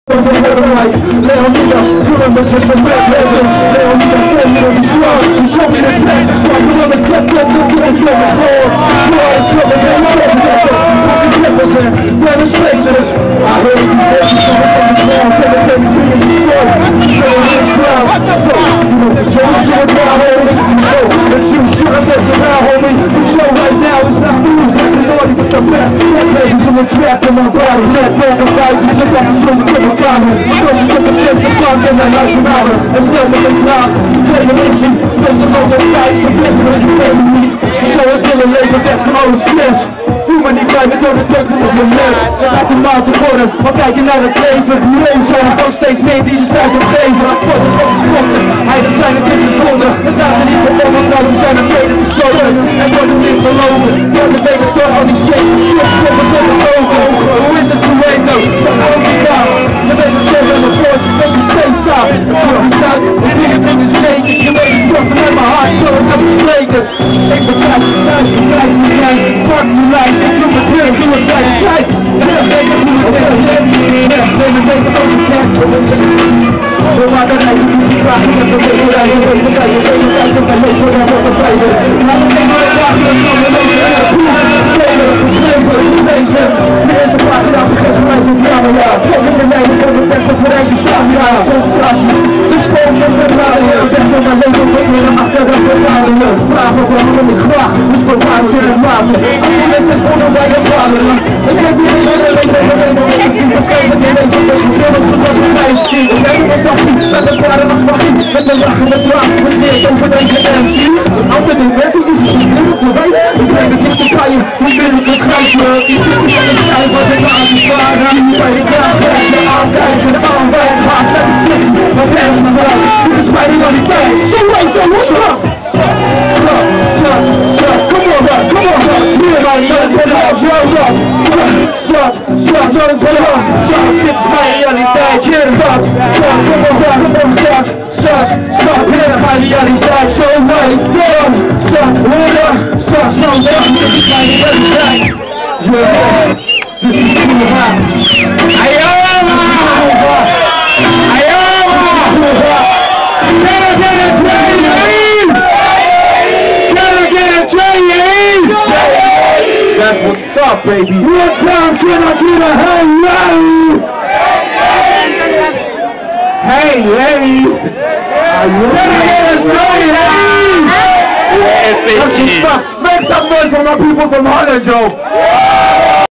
Leonida, kurwa, się to wygląda. Leonida, serio, wyszłam, show me the plan. Słaby mamy klepkę, drugi rozmowy. Devastators, I heard you say something wrong, so they can't see it before. So it's proud, so let's shoot us around, homie. The show right now is not news, it's the naughty with the best. Ladies in the trap in my body, net back and fight, you look at the truth, give a comment. Don't look at this, the fuck in the life of hour. It's never been lost, you take an issue, take the moment, fight, the business, you take me. So it's in the label, that's the old sketch. Too many guys that don't detect me with your mess. Like a miles of water, I'm backing out of days with names on the front stage, maybe these guys are favor. I'm putting the focus focus. I ain't trying to get the shoulder. It's not an equal thing, I'm not trying to take the shoulder. And what the things are over. You're the baby start on these shit. You're the baby start on over. Who is this Soweto? So I don't get out. The baby start on the force, you make me stay stop. You're not, the biggest thing is shaking. You make me something like my heart, showing up the Lakers. Take the flash, flash, flash, flash, park you like. You a pill, you a black shite. Yeah, baby, you a pill, yeah, baby, baby, don't you can't do it. So why the hell you keep rocking up the way you got your way, you got your way, you got your way, you got your way, you got your way. I'm the one that walks in the summer, you got a piece of the flavor, the flavor, the flavor. Here's the pocket out because you like the camera. Taking the name, you're the best of what I can show you out. Don't stop me. This phone is the power here. That's what my label put me in. I'm set up for power here. Proper, but I'm in the clock. This for power to the profit. I'm in this for the way you're following. It can't be any other way than the way you're making the flavor. They make you make you feel it. You're the nice shit. And everyone's up to at the bottom of my feet. Let the rock in the drop. We're there, don't put that shit down. I'm in the rest of you. You're right. We're trying to get the fire. We're in the Christ, man. You're the side, but the rock is fire. You're right, it's not bad. You're all guys, you're all right. Hot, let me see. My parents are right. You're just riding on the side. So wait, so what's up? Come on, man. Come on, man. You're right, you're the head. You're right. Shut, don't put it on. Shut, sit high on the side. Cheer it up. Shut, come on, man. Come on, shut. Shut, here, high on the side. So right, shut, hold up. Shut, so down. Sit high on the side. Yeah, this is too hot. That's what's up, baby. What time can I get a hello? Hey, ladies. Are you ready to say hey? Yes, it is. Make some noise for my people from Soweto.